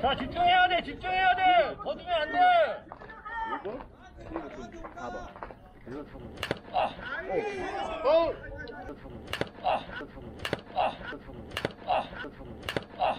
자, 집중해야 돼, 집중해야 돼. 거두면 안 돼. 이거? 이거 좀 봐봐. 이거 타고. 아. 이거 타고. 아. 이거 타고. 아. 이거 타고. 아. 이거 타고. 아.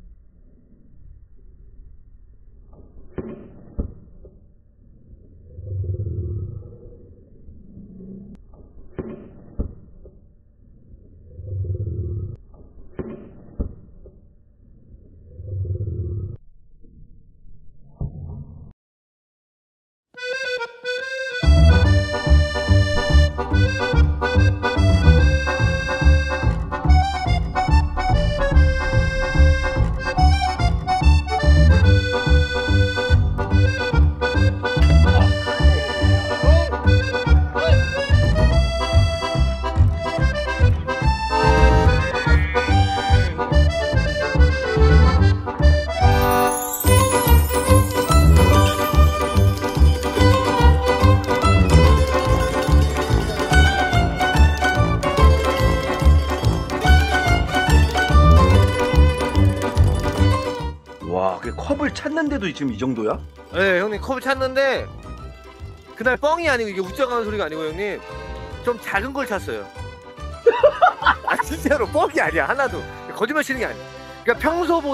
와, 그 컵을 찾는데도 지금 이 정도야? 네, 형님 컵을 찾는데 그날 뻥이 아니고 이게 웃져가는 소리가 아니고 형님 좀 작은 걸 찾았어요. 아 진짜로 뻥이 아니야 하나도. 거짓말 치는 게 아니야. 그러니까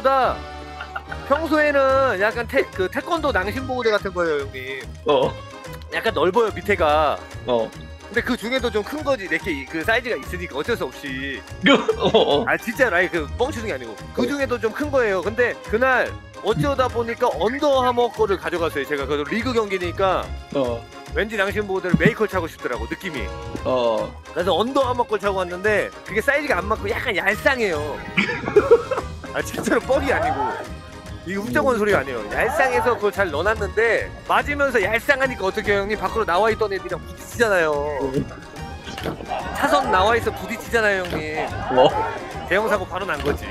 평소에는 약간 태권도 낭심보호대 같은 거예요 형님. 약간 넓어요 밑에가. 근데 그 중에도 좀 큰 거지 이렇게 그 사이즈가 있으니까 어쩔 수 없이. 아 진짜로 아니 그 뻥치는 게 아니고 그 중에도 좀 큰 거예요. 근데 그날 어쩌다 보니까 언더 하머 거를 가져갔어요. 제가 그 리그 경기니까 왠지 낭심보호대를 메이커를 차고 싶더라고 느낌이. 그래서 언더 하머 걸 차고 왔는데 그게 사이즈가 안 맞고 약간 얄쌍해요. 아 진짜로 뻥이 아니고 이게 웃자고 하는 소리가 아니에요. 얄쌍해서 그걸 잘 넣어놨는데 맞으면서 얄쌍하니까 어떻게 형님 밖으로 나와있던 애들이랑 부딪히잖아요. 차선 나와있어 부딪히잖아요 형님. 대형사고 바로 난 거지.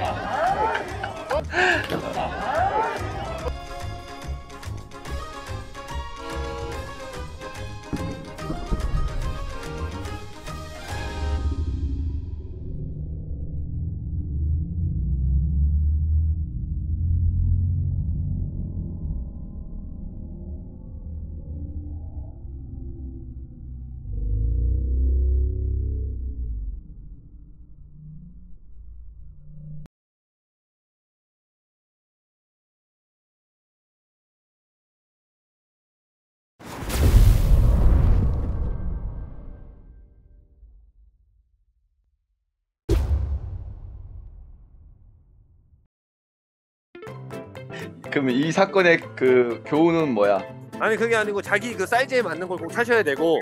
그러면 이 사건의 그 교훈은 뭐야? 아니 그게 아니고 자기 그 사이즈에 맞는 걸 꼭 사셔야 되고.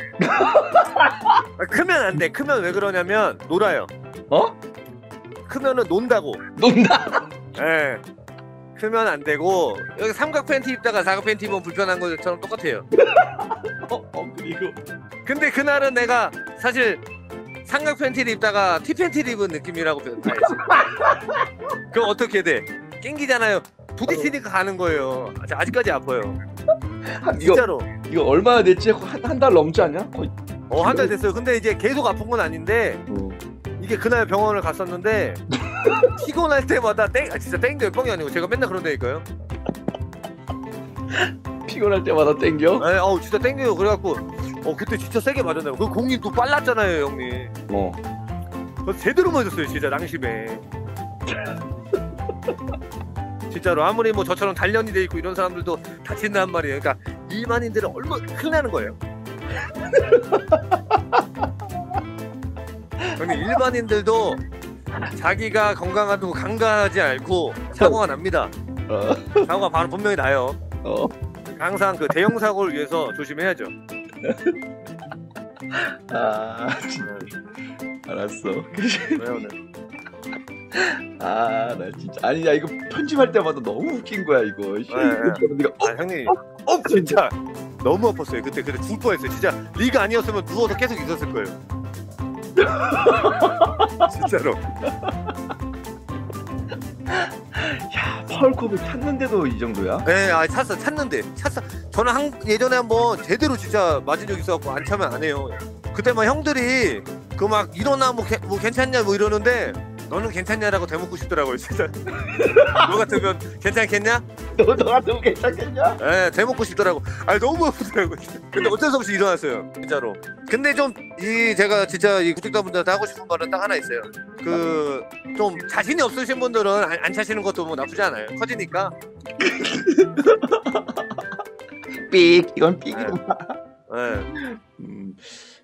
크면 안 돼. 크면 왜 그러냐면 놀아요. 크면은 논다고. 논다? 예. 크면 안 되고 여기 삼각 팬티 입다가 사각 팬티 입으면 불편한 것처럼 똑같아요. 그리고 근데 그날은 내가 사실 삼각 팬티를 입다가 티 팬티를 입은 느낌이라고 봐야지. 그럼 어떻게 돼? 낑기잖아요. 부딪히니까 가는 거예요. 아직까지 아파요. 진짜로. 이거 얼마나 됐지? 한 달 넘지 않냐? 거의. 한 달 됐어요. 근데 이제 계속 아픈 건 아닌데 이게 그날 병원을 갔었는데 피곤할 때마다 진짜 땡겨요. 뻥이 아니고 제가 맨날 그런다니까요. 피곤할 때마다 땡겨? 네, 진짜 땡겨요. 그래갖고 그때 진짜 세게 맞았나요. 그 공이 또 빨랐잖아요 형님. 그래서 제대로 맞았어요 진짜 낭심에. 진짜로 아무리 뭐 저처럼 단련이 돼 있고 이런 사람들도 다친단 말이에요. 그러니까 일반인들은 얼마나 큰일 나는 거예요. 근데 일반인들도 자기가 건강하다고 강가하지 않고 사고가 납니다. 사고가 바로 분명히 나요. 항상 그 대형 사고를 위해서 조심해야죠. 알았어. 왜요, 네. 나 진짜 아니 야 이거 편집할 때마다 너무 웃긴 거야 이거. 네가 형님 진짜 너무 아팠어요. 그때 죽을 뻔했어요. 진짜 리가 아니었으면 누워서 계속 있었을 거예요. 진짜로. 야 파울컵을 찾는데도 이 정도야? 네, 찾는데 저는 예전에 한번 제대로 진짜 맞은 적 있어갖고 안 차면 안 해요. 그때 막 형들이 그 막 일어나 뭐 괜찮냐 뭐 이러는데 너는 괜찮냐라고 대묻고 싶더라고요 진짜. 너 같으면 괜찮겠냐? 너 같으면 괜찮겠냐? 예, 대먹고 싶더라고. 아니 너무 아프더라고. 근데 어쩔 수 없이 일어났어요, 진짜로. 근데 좀 제가 진짜 이 구독자분들한테 하고 싶은 말은 딱 하나 있어요. 그 좀 자신이 없으신 분들은 안 차시는 것도 뭐 나쁘지 않아요. 커지니까. 삑 이건 삑이구나. 예.